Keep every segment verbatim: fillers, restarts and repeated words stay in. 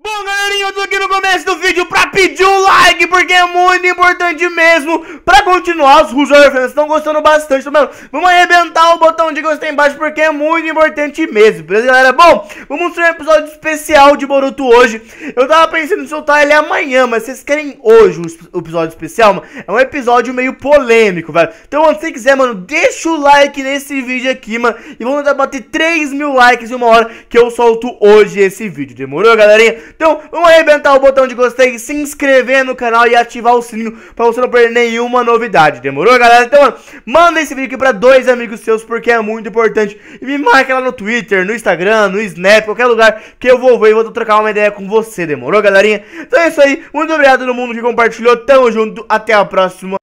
Bom, galerinha, eu tô aqui no começo do vídeo pra pedir um like, porque é muito importante mesmo pra continuar. Os usuários estão gostando bastante, tá vendo? Vamos arrebentar o botão de gostei embaixo, porque é muito importante mesmo, beleza, galera? Bom, vamos mostrar um episódio especial de Boruto hoje. Eu tava pensando em soltar ele amanhã, mas vocês querem hoje o episódio especial, mano? É um episódio meio polêmico, velho. Então, se você quiser, mano, deixa o like nesse vídeo aqui, mano, e vamos tentar bater três mil likes em uma hora que eu solto hoje esse vídeo. Demorou, galerinha? Então, vamos arrebentar o botão de gostei, se inscrever no canal e ativar o sininho pra você não perder nenhuma novidade. Demorou, galera? Então, mano, manda esse vídeo aqui pra dois amigos seus, porque é muito importante. E me marca lá no Twitter, no Instagram, no Snap, qualquer lugar que eu vou ver e vou trocar uma ideia com você. Demorou, galerinha? Então é isso aí. Muito obrigado a todo mundo que compartilhou. Tamo junto. Até a próxima.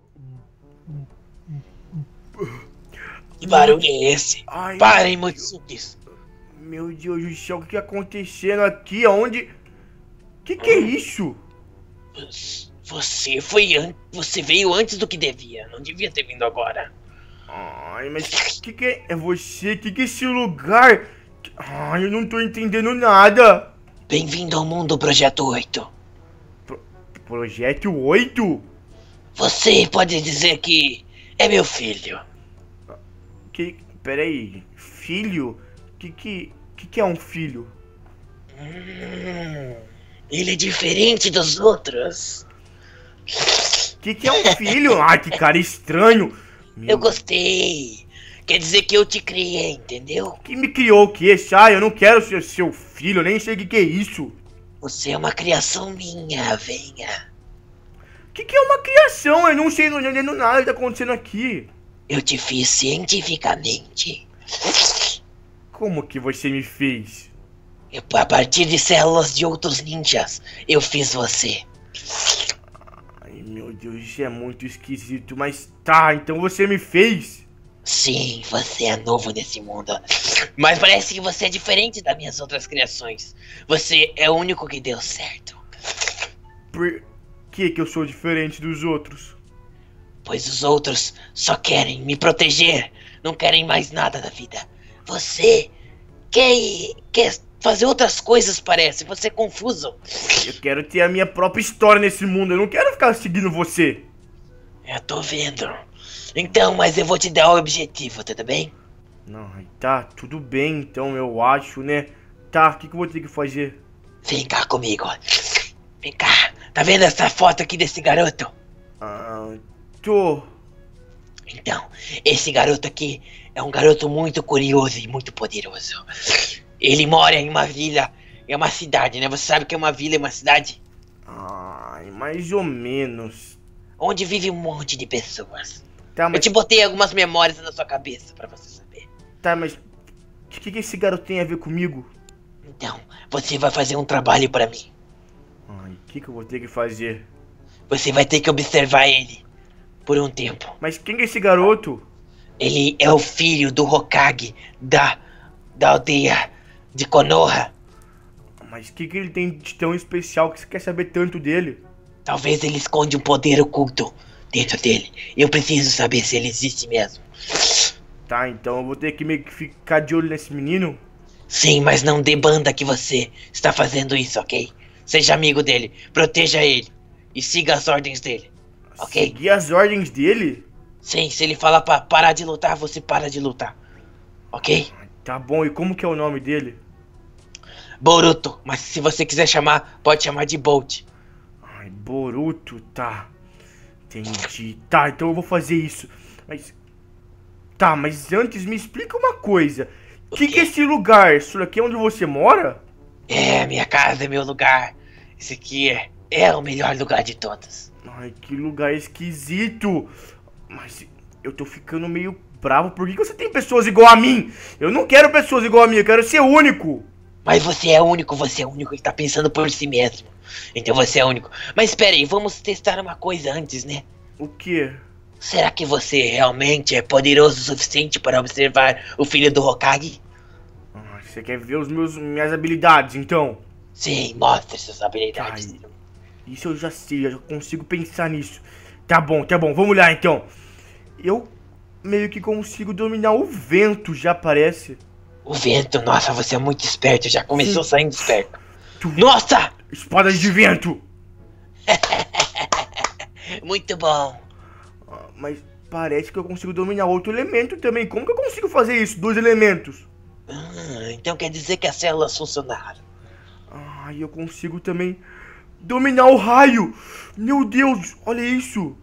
Que barulho é esse? Ai, Parem, Motsukis. Meu Deus do céu, o que que tá acontecendo aqui? Aonde? Que que é isso? Você foi an... Você veio antes do que devia. Não devia ter vindo agora. Ai, mas que que é, é você? Que que é esse lugar? Ai, eu não tô entendendo nada. Bem-vindo ao mundo Projeto oito. Pro... Projeto oito? Você pode dizer que é meu filho. Que... Peraí, filho? Que que... Que que é um filho? Hum, ele é diferente dos outros. Que que é um filho? Ai, que cara estranho. Meu... Eu gostei. Quer dizer que eu te criei, entendeu? Que me criou o quê? Sai, eu não quero ser seu filho, eu nem sei o que que é isso. Você é uma criação minha, venha. Que que é uma criação? Eu não sei, não entendendo nada que tá acontecendo aqui. Eu te fiz cientificamente. Como que você me fez? Eu, a partir de células de outros ninjas, eu fiz você. Ai, meu Deus, isso é muito esquisito, mas tá, então você me fez? Sim, você é novo nesse mundo. Mas parece que você é diferente das minhas outras criações. Você é o único que deu certo. Por que que eu sou diferente dos outros? Pois os outros só querem me proteger, não querem mais nada da vida. Você quer, quer fazer outras coisas, parece. Você é confuso. Eu quero ter a minha própria história nesse mundo, eu não quero ficar seguindo você. Eu tô vendo. Então, mas eu vou te dar o objetivo, tudo bem? Não, tá, tudo bem, então eu acho, né? Tá, o que que eu vou ter que fazer? Vem cá comigo. Vem cá. Tá vendo essa foto aqui desse garoto? Ah, tô. Então, esse garoto aqui é um garoto muito curioso e muito poderoso. Ele mora em uma vila, é uma cidade, né? Você sabe o que é uma vila e uma cidade? Ai, mais ou menos. Onde vive um monte de pessoas. Tá, mas... Eu te botei algumas memórias na sua cabeça pra você saber. Tá, mas... O que que esse garoto tem a ver comigo? Então, você vai fazer um trabalho pra mim. Ai, o que que eu vou ter que fazer? Você vai ter que observar ele por um tempo. Mas quem que é esse garoto? Ele é o filho do Hokage da, da aldeia de Konoha. Mas o que que ele tem de tão especial que você quer saber tanto dele? Talvez ele esconde um poder oculto dentro dele. Eu preciso saber se ele existe mesmo. Tá, então eu vou ter que meio que ficar de olho nesse menino? Sim, mas não dê banda que você está fazendo isso, ok? Seja amigo dele, proteja ele e siga as ordens dele, ok? Seguir as ordens dele? Sim, se ele falar pra parar de lutar, você para de lutar, ok? Tá bom, e como que é o nome dele? Boruto, mas se você quiser chamar, pode chamar de Bolt. Ai, Boruto, tá. Entendi. Tá, então eu vou fazer isso. Mas... Tá, mas antes me explica uma coisa. O que que é esse lugar? Isso aqui é onde você mora? É, minha casa é meu lugar. Esse aqui é, é o melhor lugar de todos. Ai, que lugar esquisito. Mas eu tô ficando meio bravo. Por que que você tem pessoas igual a mim? Eu não quero pessoas igual a mim, eu quero ser único. Mas você é único, você é o único que tá pensando por si mesmo. Então você é único. Mas espera aí, vamos testar uma coisa antes, né? O quê? Será que você realmente é poderoso o suficiente para observar o filho do Hokage? Ah, você quer ver os meus, minhas habilidades, então? Sim, mostre suas habilidades. Ai, isso eu já sei, eu já consigo pensar nisso. Tá bom, tá bom, vamos lá então. Eu meio que consigo dominar o vento, já parece. O vento, nossa, você é muito esperto, já começou Sim. saindo esperto. Nossa! Espadas de vento! Muito bom. Ah, mas parece que eu consigo dominar outro elemento também. Como que eu consigo fazer isso? Dois elementos. Ah, então quer dizer que as células funcionaram. Ah, e eu consigo também dominar o raio. Meu Deus, olha isso.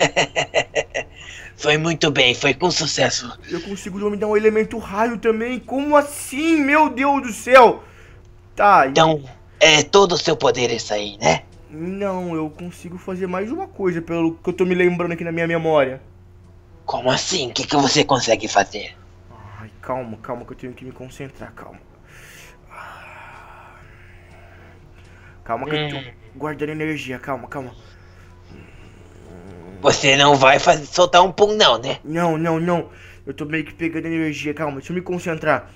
Foi muito bem, foi com sucesso. Eu consigo dominar o elemento raio também. Como assim? Meu Deus do céu. Tá, Então, é todo o seu poder isso aí, né? não, eu consigo fazer mais uma coisa, pelo que eu tô me lembrando aqui na minha memória. Como assim? O que, que você consegue fazer? Ai, calma, calma que eu tenho que me concentrar, calma. Calma que eu tô Hum. guardando energia, calma, calma. Você não vai fazer, soltar um pum não, né? Não, não, não. Eu tô meio que pegando energia, calma, deixa eu me concentrar.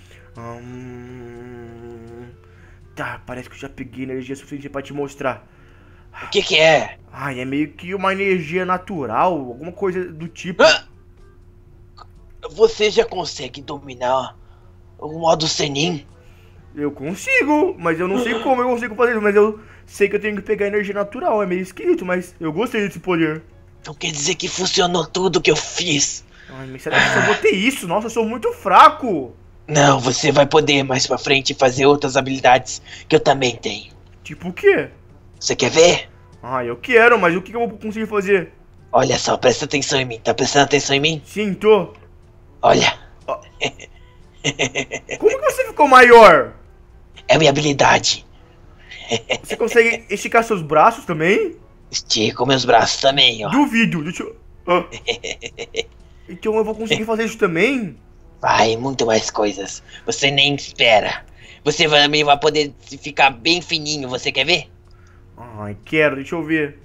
Hum... Tá, parece que eu já peguei energia suficiente pra te mostrar. O que que é? Ai, é meio que uma energia natural, alguma coisa do tipo. Ah! Você já consegue dominar o modo Senin? Eu consigo, mas eu não sei como eu consigo fazer isso, mas eu sei que eu tenho que pegar energia natural, é meio esquisito, mas eu gostei desse poder. Então quer dizer que funcionou tudo que eu fiz. Ai, mas será que eu só vou ter isso? Nossa, eu sou muito fraco. Não, você vai poder mais pra frente fazer outras habilidades que eu também tenho. Tipo o quê? Você quer ver? Ah, eu quero, mas o que que eu vou conseguir fazer? Olha só, presta atenção em mim. Tá prestando atenção em mim? Sim, tô. Olha. Como que você ficou maior? É minha habilidade. Você consegue esticar seus braços também? Estico meus braços também, ó. Duvido, deixa eu... Ah. Então eu vou conseguir fazer isso também? Vai, muito mais coisas. Você nem espera. Você vai- também vai poder ficar bem fininho, você quer ver? Ai, quero, deixa eu ver.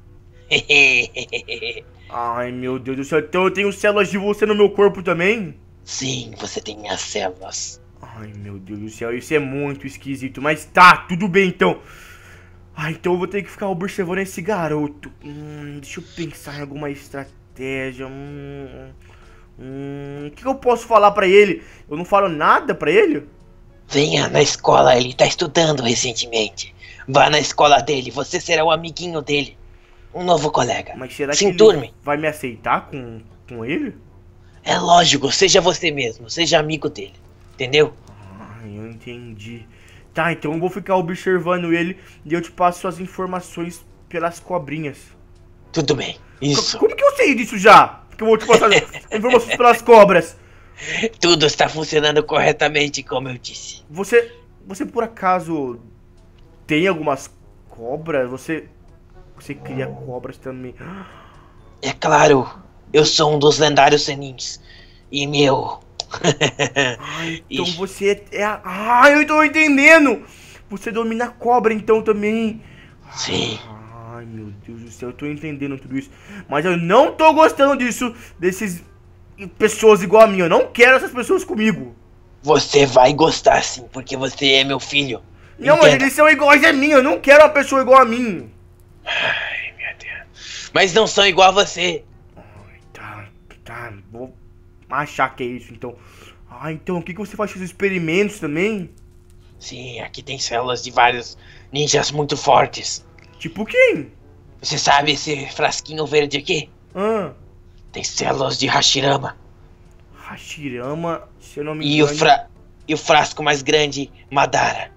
Ai, meu Deus do céu, então eu tenho células de você no meu corpo também? Sim, você tem minhas células. Ai, meu Deus do céu, isso é muito esquisito, mas tá, tudo bem então. Ah, então eu vou ter que ficar observando esse garoto. Hum, deixa eu pensar em alguma estratégia. Hum, hum, o que eu posso falar pra ele? Eu não falo nada pra ele? Venha na escola, ele tá estudando recentemente. Vá na escola dele, você será o amiguinho dele. Um novo colega. Mas será Se que ele enturme. vai me aceitar com, com ele? É lógico, seja você mesmo, seja amigo dele. Entendeu? Ai, eu entendi. Tá, então eu vou ficar observando ele e eu te passo as informações pelas cobrinhas. Tudo bem, isso. Como que eu sei disso já? Que eu vou te passar as informações pelas cobras. Tudo está funcionando corretamente, como eu disse. Você, você por acaso tem algumas cobras? Você, você cria cobras também? É claro, eu sou um dos lendários Senins. E meu... Ah, então Ixi. você é a... Ah, eu tô entendendo! Você domina a cobra então também. Sim. Ai, meu Deus do céu, eu tô entendendo tudo isso. Mas eu não tô gostando disso, desses pessoas igual a mim. Eu não quero essas pessoas comigo. Você vai gostar sim, porque você é meu filho. Não, mas Entenda. eles são iguais a mim. Eu não quero uma pessoa igual a mim. Ai, meu Deus. Mas não são igual a você. Ai, tá, tá. Vou achar que é isso, então. Ah, então o que, que você faz com os experimentos também? Sim, aqui tem células de vários ninjas muito fortes. Tipo quem? Você sabe esse frasquinho verde aqui? Ah, Tem células de Hashirama. Hashirama, se eu não me E o, engano. fra... e o frasco mais grande, Madara.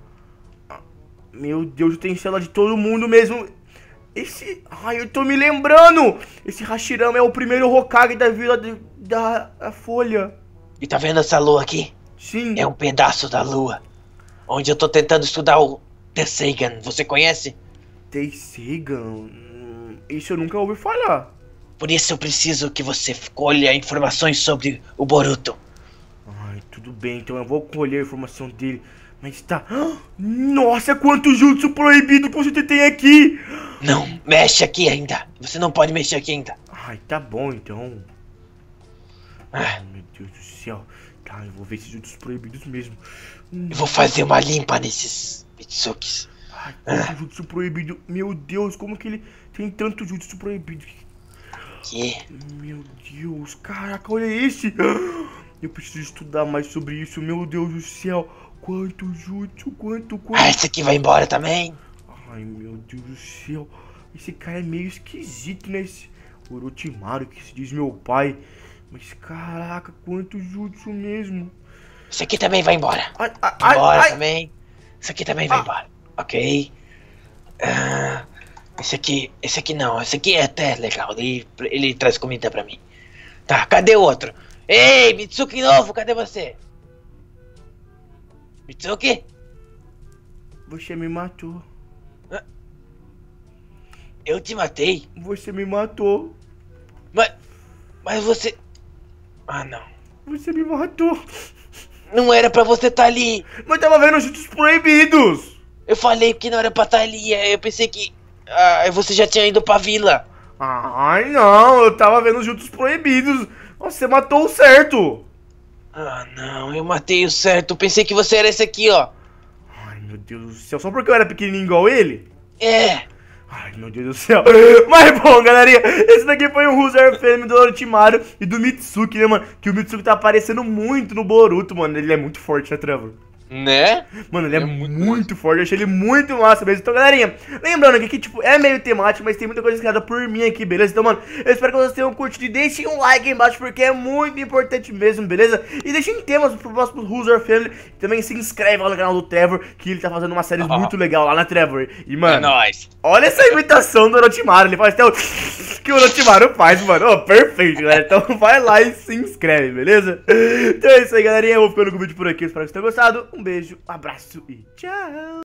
Meu Deus, tem célula de todo mundo mesmo. Esse... Ai, eu tô me lembrando. Esse Hashirama é o primeiro Hokage da Vila de... da a Folha. E tá vendo essa lua aqui? Sim. É um pedaço da lua. Onde eu tô tentando estudar o Tesseigan. Você conhece? Teisegan? Hum, Isso eu nunca ouvi falar. Por isso eu preciso que você colha informações sobre o Boruto. Ai, tudo bem, então eu vou colher a informação dele. Mas tá... Nossa, quanto jutsu proibido que você tem aqui! Não mexe aqui ainda. Você não pode mexer aqui ainda. Ai, tá bom então. Ah, Ai, meu Deus do céu. Tá, eu vou ver esses jutsus proibidos mesmo. Hum, eu vou fazer uma limpa nesses Mitsukis. Ai, quanto jutsu proibido. Meu Deus, como que ele tem tanto jutsu proibido? Que? Meu Deus, caraca, olha esse. Eu preciso estudar mais sobre isso, meu Deus do céu. Quanto jutsu, quanto, quanto. Ah, esse aqui vai embora também. Ai, meu Deus do céu. Esse cara é meio esquisito, né? Esse Orochimaru, que se diz meu pai. Mas caraca, quanto jutsu mesmo. Esse aqui também vai embora. Ai, ai, Vai embora ai, também. Esse aqui também vai Ah. embora. Ok. Ah, esse aqui, esse aqui não. Esse aqui é até legal. Ele, ele traz comida pra mim. Tá, cadê o outro? Ei, Mitsuki novo, cadê você? Mitsuki? Você me matou. Eu te matei. Você me matou. Mas, mas você... Ah, não. Você me matou. Não era pra você estar ali. Mas tava vendo os jutsus proibidos. Eu falei que não era pra estar ali. Eu pensei que ah, você já tinha ido pra vila. Ai, não. Eu tava vendo os jutsus proibidos. Você matou o certo. Ah, não. Eu matei o certo. Eu pensei que você era esse aqui, ó. Ai, meu Deus do céu. Só porque eu era pequenininho igual ele? É. Ai, meu Deus do céu. Mas bom, galerinha, esse daqui foi um User Fame do Orochimaru e do Mitsuki, né, mano? Que o Mitsuki tá aparecendo muito no Boruto, mano. Ele é muito forte, né, Trevor? Né? Mano, ele é, É muito, muito forte, eu achei ele muito massa mesmo. Então, galerinha, lembrando que aqui, tipo, é meio temático, mas tem muita coisa criada por mim aqui, beleza? Então, mano, eu espero que vocês tenham curtido e deixem um like aí embaixo, porque é muito importante mesmo, beleza? E deixem temas pro próximo User Family. E também se inscreve lá no canal do Trevor, que ele tá fazendo uma série Oh. muito legal lá na Trevor. E, É mano, nóis. olha essa imitação do Orochimaru, ele faz até o que o Orochimaru faz, mano. Oh, perfeito, galera. Então vai lá e se inscreve, beleza? Então é isso aí, galerinha. Eu vou ficando com o vídeo por aqui. Espero que vocês tenham gostado. Um beijo, um abraço e tchau.